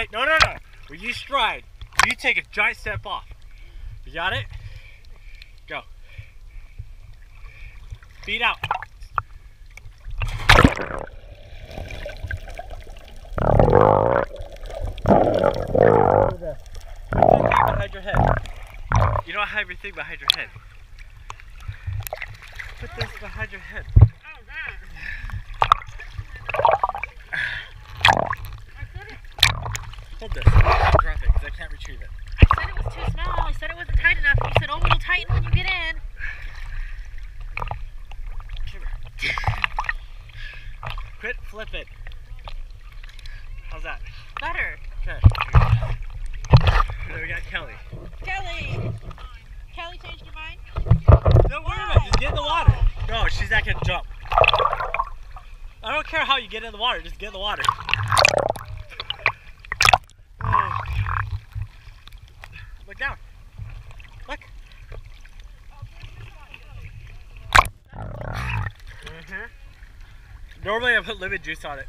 Hey, no. When you stride, you take a giant step off. You got it? Go. Feet out. Behind your head. You don't have your thing behind your head. Put this behind your head. Oh, that. Hold this. Drop it because I can't retrieve it. I said it was too small. I said it wasn't tight enough. You said, oh, it'll tighten when you get in. Quit flipping. How's that? Better. Okay. Then we got Kelly. Kelly! Kelly changed your mind? Don't worry about it. Just get in the water. No, she's not going to jump. I don't care how you get in the water. Just get in the water. Look down. Look. Normally I put lemon juice on it.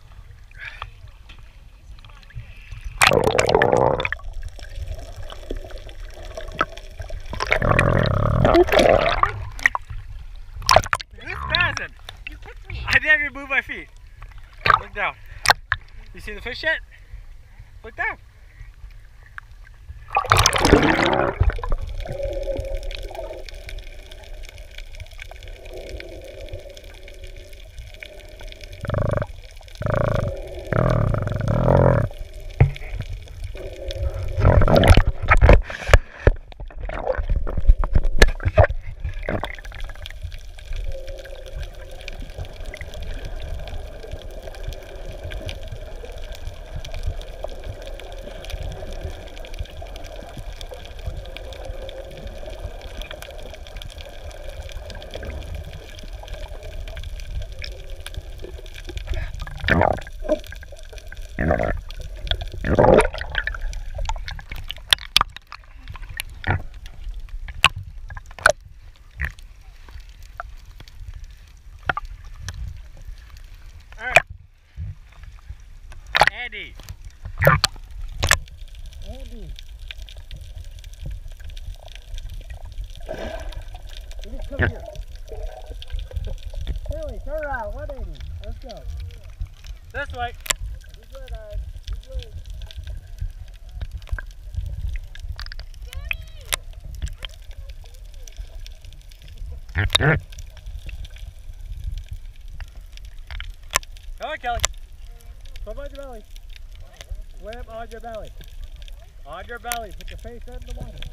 Who's spazzing? You kicked me. I didn't even move my feet. Look down. You see the fish yet? Look down. Andy. Andy. You just come here. Billy, turn around. 180. Let's go. This way. He's good, Ed. He's good. Come on, Kelly. Swim on your belly. Swim on your belly. On your belly. Put your face in the water.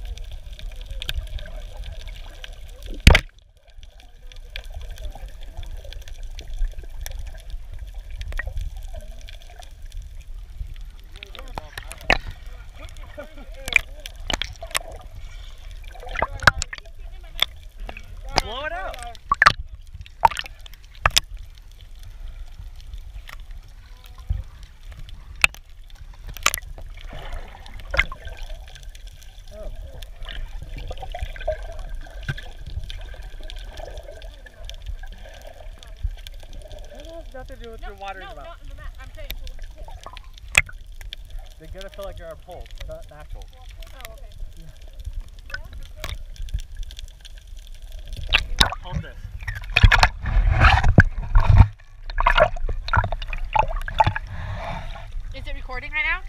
Blow it out. Nothing to do with your water in your mouth. Not in the mat. I'm saying. They're gonna feel like you're a pole, not natural. Oh, okay. Hold this. Is it recording right now?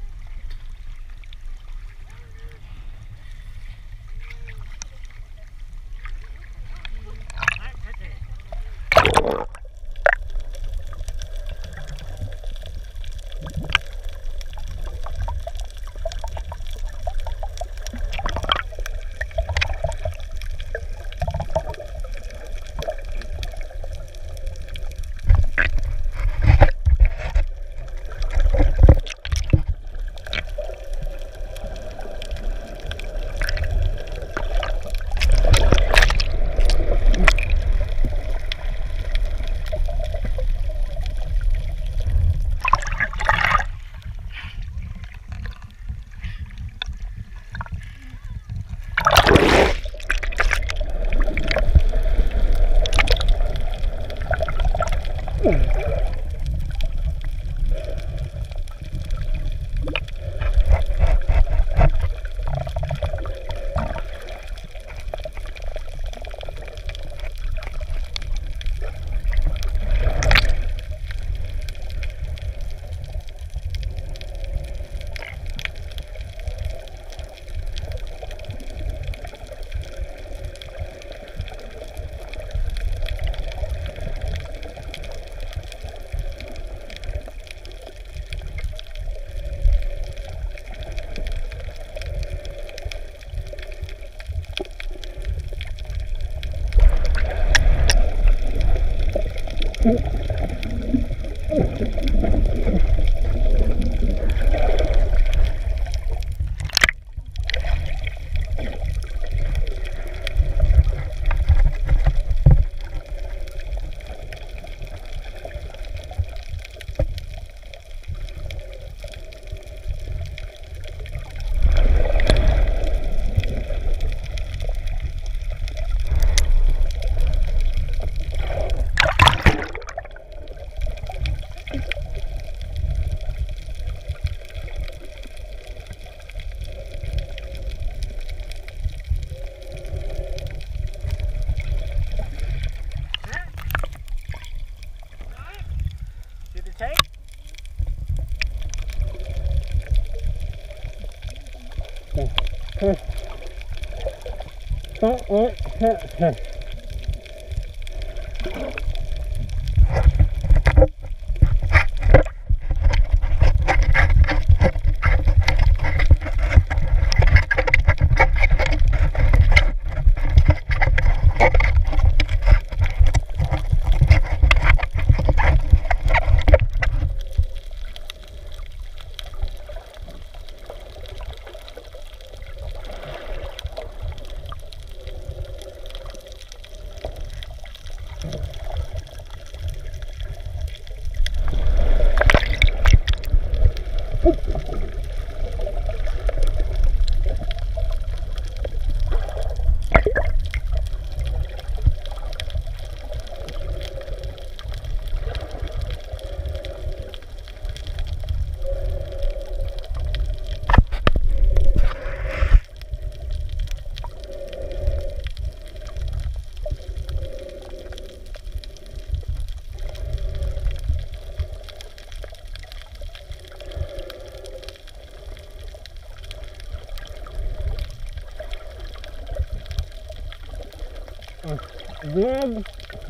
Red,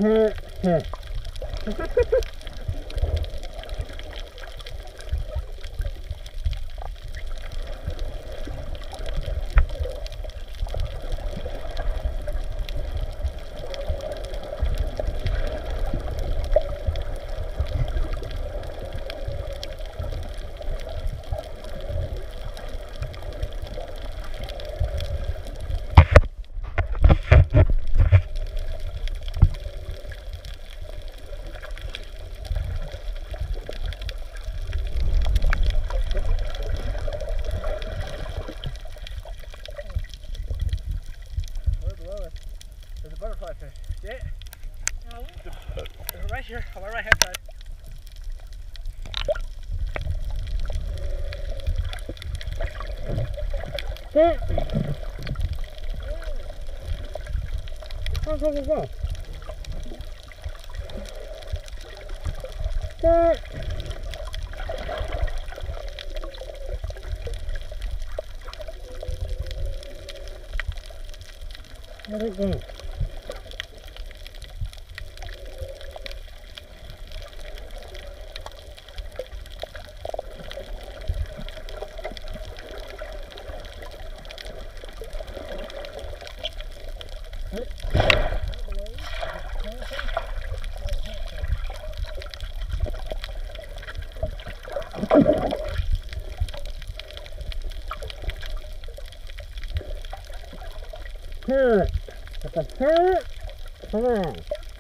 there's a butterfly fish. See it? No. It's right here on my right hand side. See it? How far is that? See it? Where'd it go? Parrot. It's a parrot. Come on.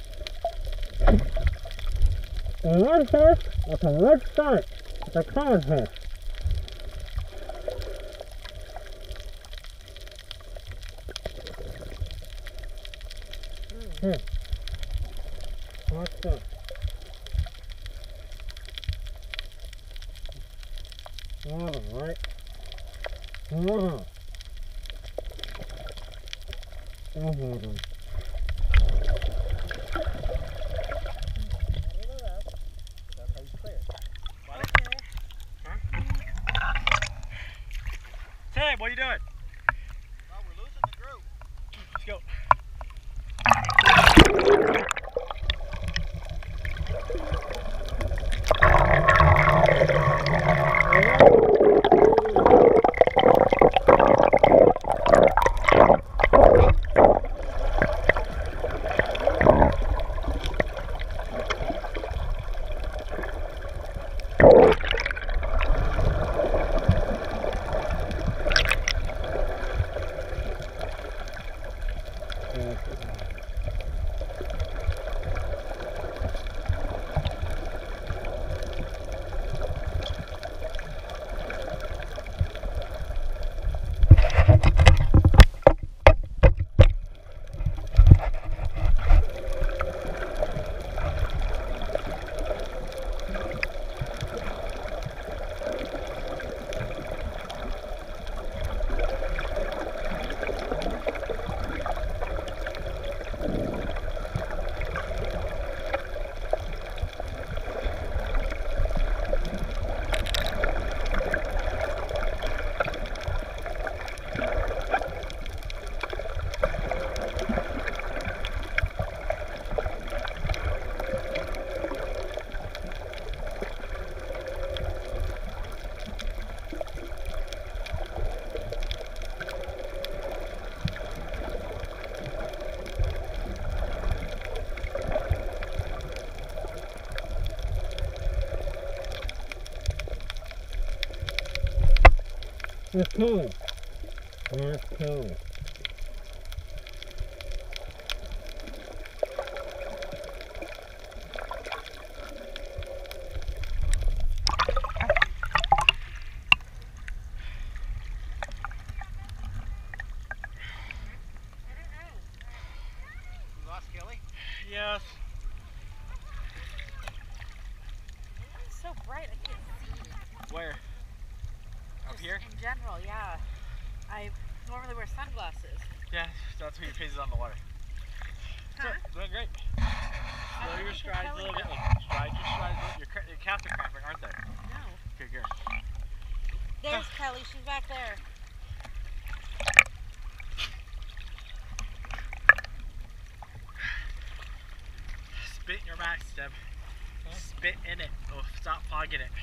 A red fish with a red stripe. It's a common fish. Here. Watch this. Water, right? Water. Water. Tim, what are you doing? Well, we're losing the group. Let's go. It's cool. It's cool. You lost Kelly? Yes. It's so bright, I can't see. Where? Up Just here? in general, yeah. I normally wear sunglasses. Yeah, that's when your face is on the water. Huh? Doing great. Slow your strides a little bit. Stride your strides a little. Your calves are cramping, aren't they? No. Okay, good. There's Kelly, she's back there. Spit in your back, Steb. Spit in it. Oh, stop fogging it.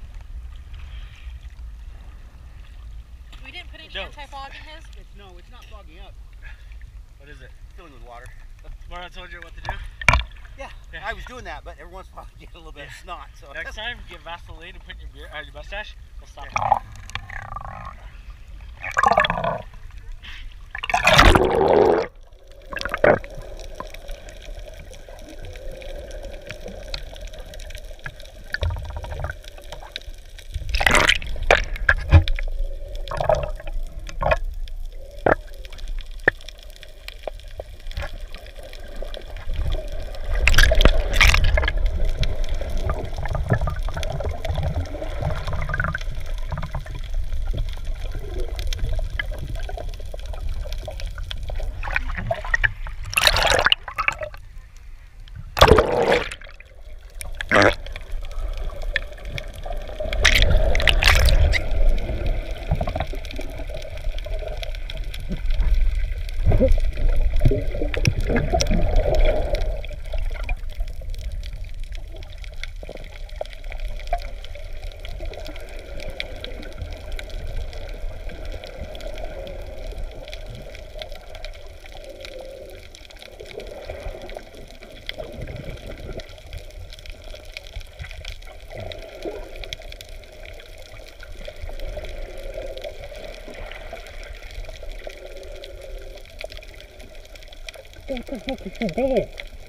We didn't put any No. anti-fog in his. No, it's not fogging up. What is it? Filling with water. What I told you what to do? Yeah, Yeah. I was doing that, but every once in a while I get a little bit of snot. So Next time, get Vaseline and put in your beard, your mustache. We'll stop it. What the heck is she doing?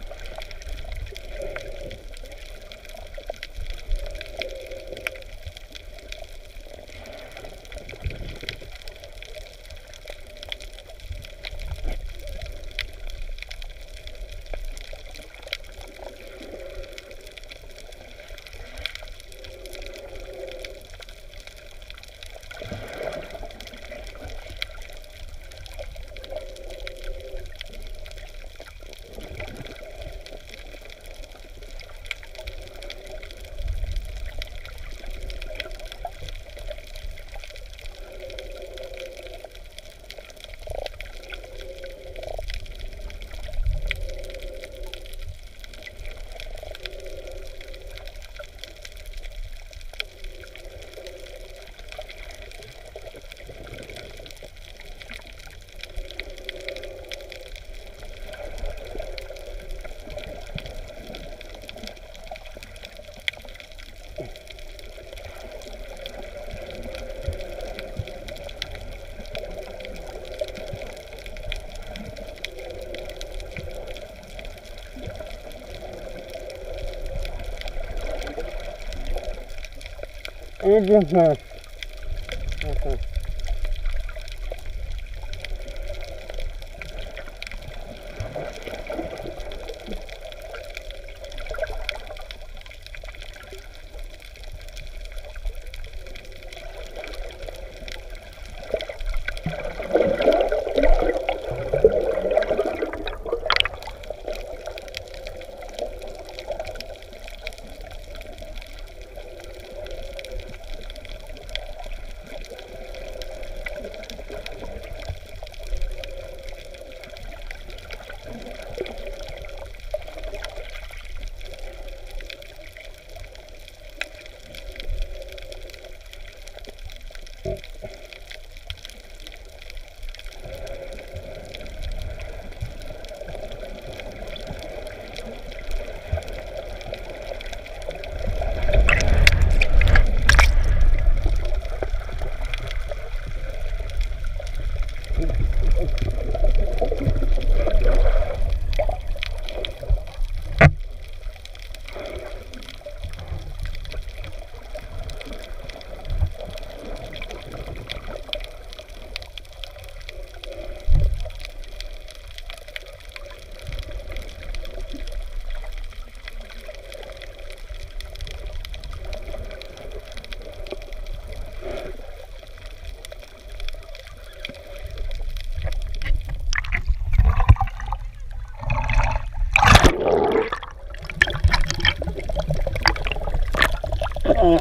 Okay.